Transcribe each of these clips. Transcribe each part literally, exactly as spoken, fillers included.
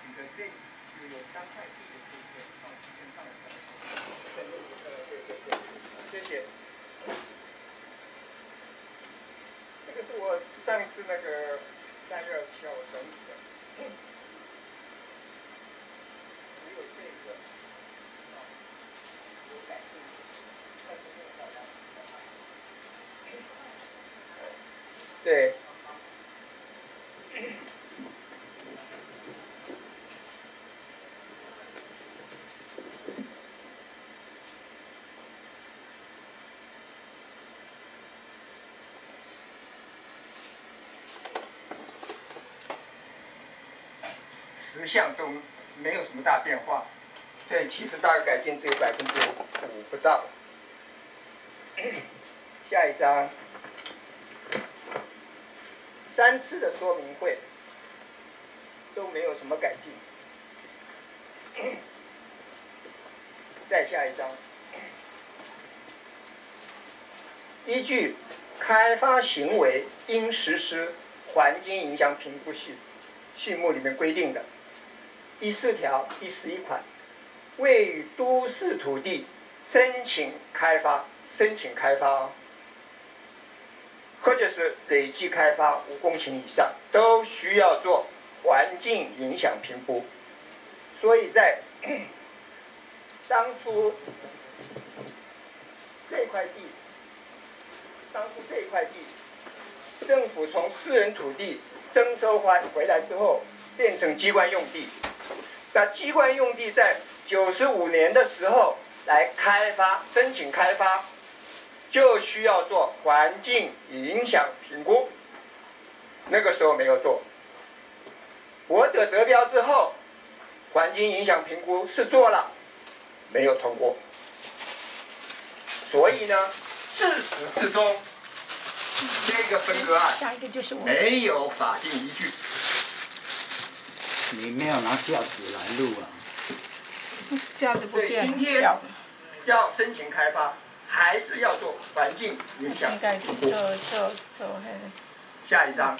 个这有三块地的图片，好，先放一下。对对对，谢谢。这个是我上次那个三月二十七号我整理的。只有这个，啊，有改进，但是没有到达。对。十项都没有什么大变化，对，其实大概改进只有百分之五不到。下一章，三次的说明会都没有什么改进。再下一章，依据开发行为应实施环境影响评估系序目里面规定的。第四条第十一款，为与都市土地申请开发，申请开发，或者是累计开发五公顷以上，都需要做环境影响评估。所以在当初这块地，当初这块地，政府从私人土地征收还回来之后，变成机关用地。那机关用地在九十五年的时候来开发，申请开发，就需要做环境影响评估。那个时候没有做。博得得标之后，环境影响评估是做了，没有通过。所以呢，自始至终，这个分割案没有法定依据。 你没有拿架子来录啊？ 架子不见。 今天要申请开发，还是要做环境影响评估。下一章。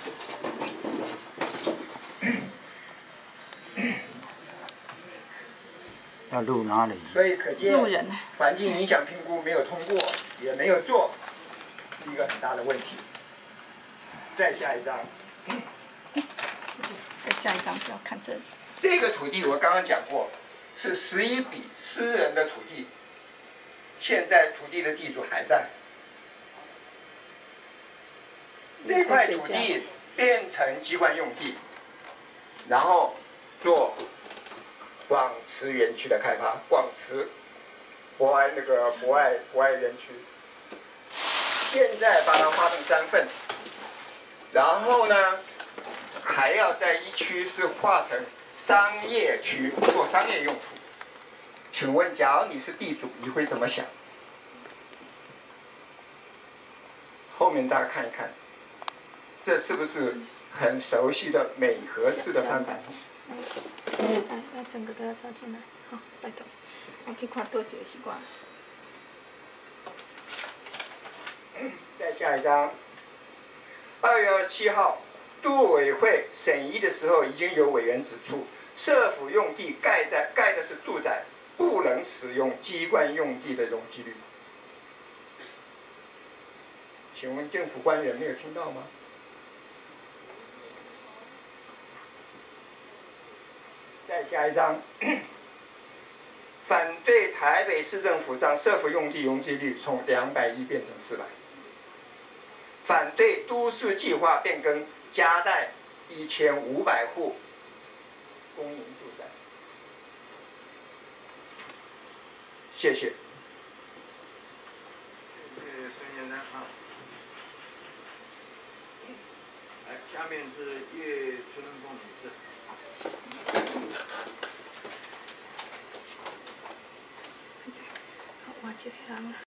要录哪里？ 所以可见，环境影响评估没有通过，也没有做，是一个很大的问题。再下一章。 再下一张是要看这里。 这个土地我刚刚讲过，是十一笔私人的土地，现在土地的地主还在。这块土地变成机关用地，然后做广慈园区的开发，广慈博爱那个博爱博爱园区，现在把它划成三份，然后呢？还要在一区是划成商业区，做商业用途。请问，假如你是地主，你会怎么想？后面大家看一看，这是不是很熟悉的美和式的翻版图？ 哎，那整个都要照进来，好，拜托。我去看多几个习惯。 再下一张，二月二十七号。都委会审议的时候，已经有委员指出，社府用地盖在盖的是住宅，不能使用机关用地的容积率。请问政府官员没有听到吗？再下一张，反对台北市政府让社府用地容积率从两百亿变成四百，反对都市计划变更。加贷一千五百户公营住宅，谢谢。 谢谢孙先生啊。来，下面是叶春凤女士。 我这样。